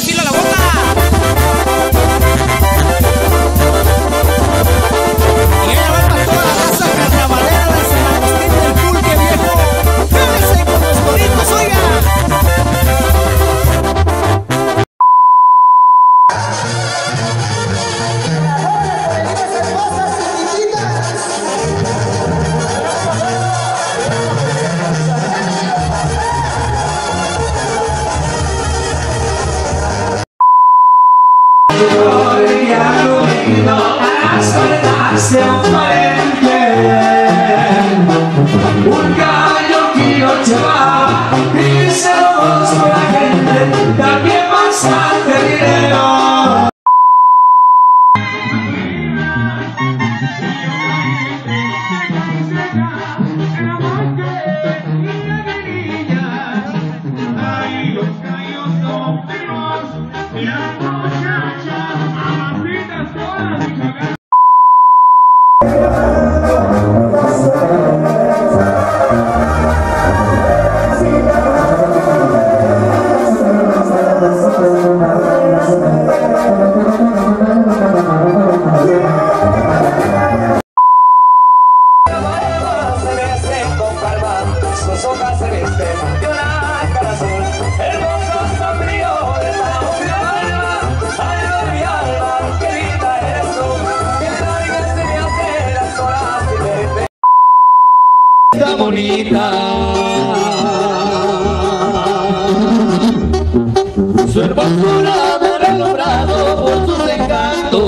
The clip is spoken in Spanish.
filo a la boca. Y ella va para toda la raza carnavalera de San Agustín del Pulque Viejo. ¡Quédese con los coritos, oiga! Un gallo que lo lleva y se lo mostró a la gente, también bastante dinero. Ay, los gallos son perros y las muchachas amacitas todas y cagan. Sus hojas se visten de una cara azul, hermoso sombrío de San Alma, alma mi alma, qué linda eres tú, que nadie se me hace las horas de verte. Está bonita, su hermosura me ha relogrado por sus encantos.